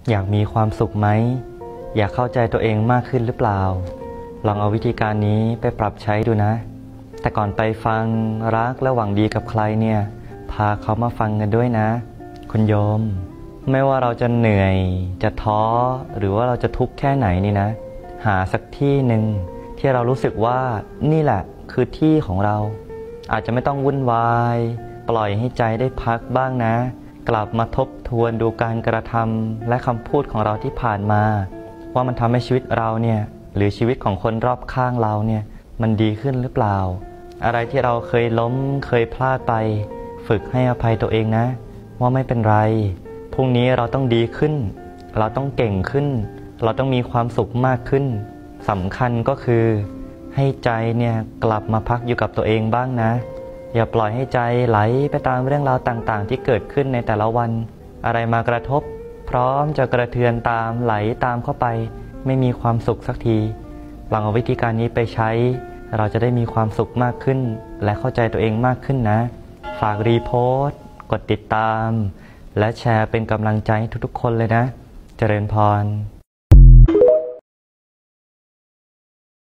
อยากมีความสุขไหมอยากเข้าใจตัวเองมากขึ้นหรือเปล่าลองเอาวิธีการนี้ไปปรับใช้ดูนะแต่ก่อนไปฟังรักและหวังดีกับใครเนี่ยพาเขามาฟังกันด้วยนะคุณโยมไม่ว่าเราจะเหนื่อยจะท้อหรือว่าเราจะทุกข์แค่ไหนนี่นะหาสักที่หนึ่งที่เรารู้สึกว่านี่แหละคือที่ของเราอาจจะไม่ต้องวุ่นวายปล่อยให้ใจได้พักบ้างนะกลับมาทบทวนดูการกระทำและคำพูดของเราที่ผ่านมาว่ามันทำให้ชีวิตเราเนี่ยหรือชีวิตของคนรอบข้างเราเนี่ยมันดีขึ้นหรือเปล่าอะไรที่เราเคยล้มเคยพลาดไปฝึกให้อภัยตัวเองนะว่าไม่เป็นไรพรุ่งนี้เราต้องดีขึ้นเราต้องเก่งขึ้นเราต้องมีความสุขมากขึ้นสำคัญก็คือให้ใจเนี่ยกลับมาพักอยู่กับตัวเองบ้างนะอย่าปล่อยให้ใจไหลไปตามเรื่องราวต่างๆที่เกิดขึ้นในแต่ละวันอะไรมากระทบพร้อมจะกระเทือนตามไหลตามเข้าไปไม่มีความสุขสักทีลองเอาวิธีการนี้ไปใช้เราจะได้มีความสุขมากขึ้นและเข้าใจตัวเองมากขึ้นนะฝากรีโพสต์กดติดตามและแชร์เป็นกำลังใจให้ทุกๆคนเลยนะเจริญพร